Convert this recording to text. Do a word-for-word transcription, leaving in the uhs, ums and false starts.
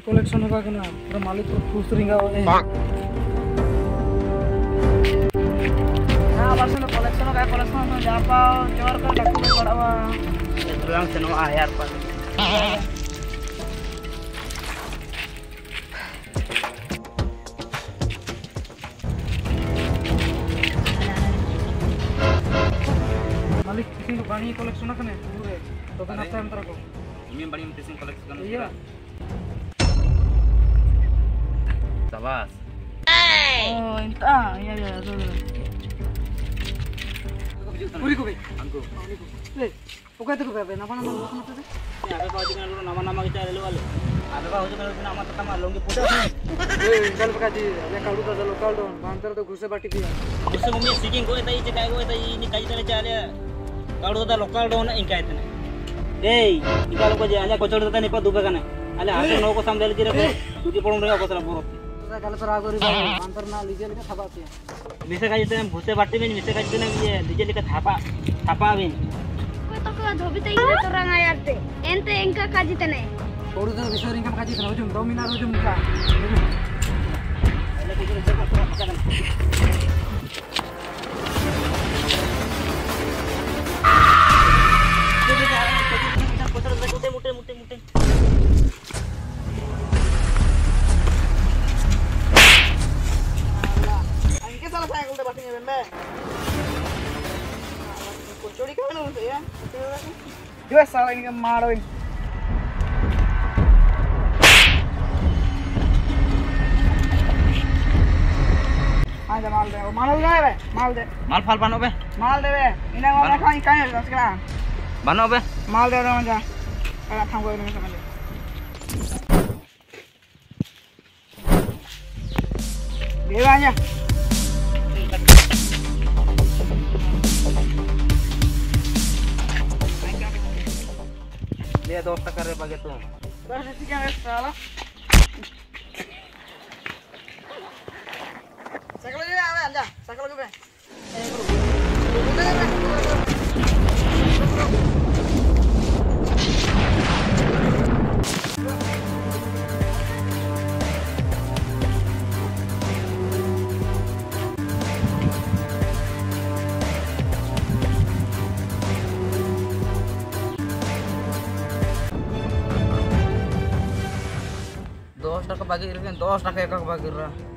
Collection होगा कि ना पूरा मालिक को खुश रहेगा ए ना बस में कलेक्शन होगा कलेक्शन में जा पाओ जोर कर डाकू पड़ावा दुलांग से नो आ यार पर मालिक किसी को गाड़ी कलेक्शन करने पूरे तो तो नाश्ता अंतर को इमें बड़ी में किसी कलेक्शन करने iya शाबाश oh इंता iya iya tuh पूरी को भी हमको ले ओके तो पे nama nama apa nama tuh ya apa kau dengan lu nama-nama kita lalu lalu ada kau juga nama pertama longi putar eh चल पकाजी ले काढू तर लोकल दोन बांतर तो घुसे बाटी दिया घुसे मम्मी सिकिंग को येता इथे काय को येता इनी काही तरी चाले काढू तर लोकल दोन इंका येते ना ए निकाल को जे आल्या कोचड देता निपा दुबे काने आले हाते नो को समजायला दिरे तुझी पडून रे कोसला पुरो तुझा गाल पर आगोरी बांतर ना लीजे लेके थापाते मिसे काही ते घुसे बाटी में मिसे काही ते ये लीजे लेके थापा थापा बिन तो को धोबी तई तो रंगा यारते एंते इंका काजी तने कोडू तो विश्व इंका काजी तने रोजुम दो मिना रोजुम का आले के जे को पका मुटे मुटे मुटे मुटे अंके साला saya udah batin ya bembe कोचोड़ी का ना होते यार जो साला इनका मारो इन आ जा माल दे माल दे बे माल दे माल फाल बनो बे माल दे बे इना वाला खाई काहे रसकला बनो बे माल दे दो जा Alah tanggo ini sama dia. Dewanya. Dia dosta करे pakai tuh. Terus itu yang salah. Sakal lagi ya, anja. Sakal lagi, Bre. Eh, bro. Udah, Bre. दस टका बाकी दस टका एक बाकी